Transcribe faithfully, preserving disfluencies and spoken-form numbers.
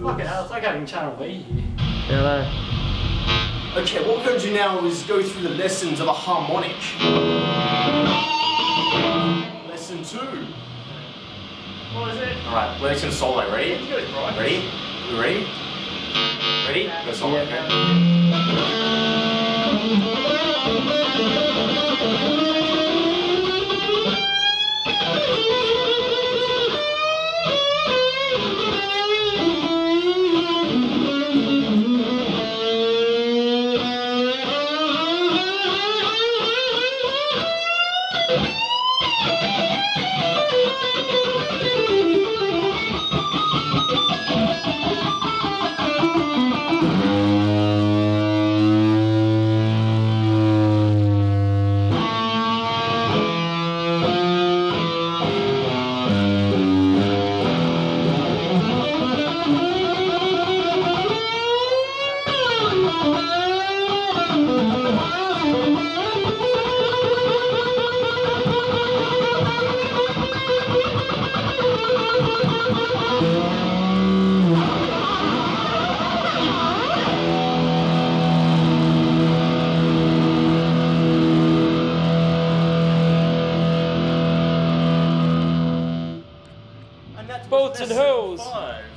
Fucking hell, it's like having Channel V here. Yeah, I know. Okay, what we're going to do now is go through the lessons of a harmonic. Lesson two. What is it? Alright, we're just going to solo. Ready? Let's go, right? Ready? You ready? Ready? Go solo, Yeah. okay? Boats and hoes. Five.